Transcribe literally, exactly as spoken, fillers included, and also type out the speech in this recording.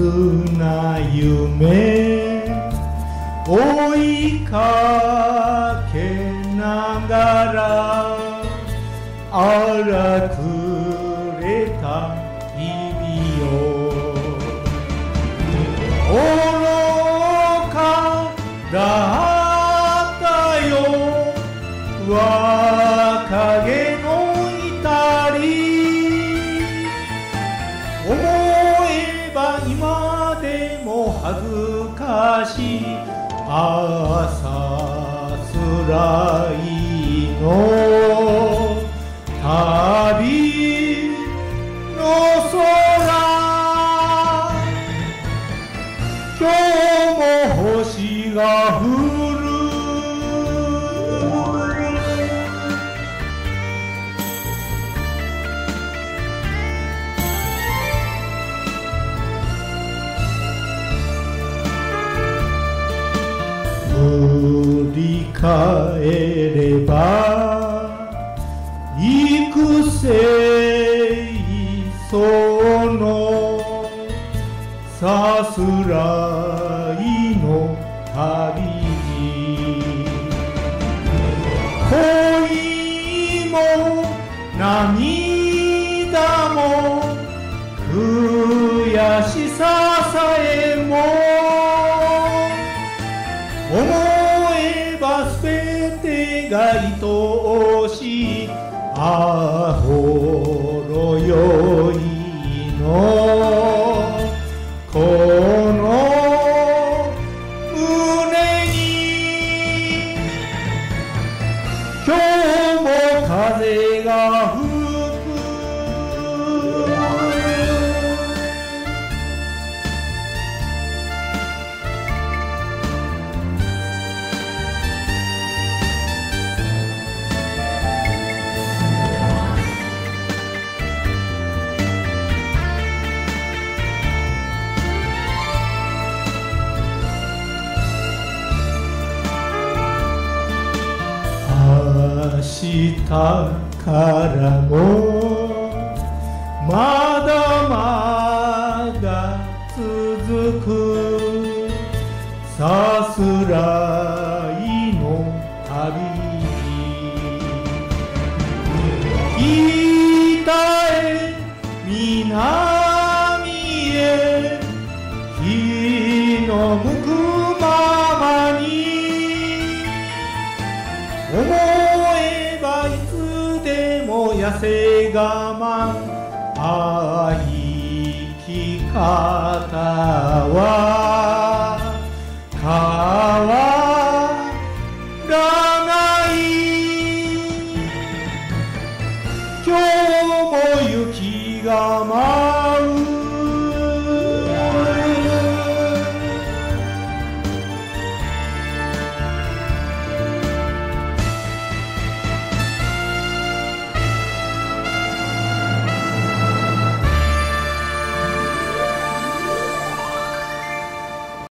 な夢追いかけながら荒くれた日々を愚かだったよ若気の至り思えば今でも恥ずかしい朝すらいの旅の空今日も星が降る振り返れば幾世相のさすらいの旅に恋も涙も悔しささえも思えばすべてが愛おしいあほろ酔いのこの胸に今日も風が吹く明日からもまだまだ続くさすらいの旅北へ南へ日の向くままに思えばいつでも痩せ我慢ああ生き方は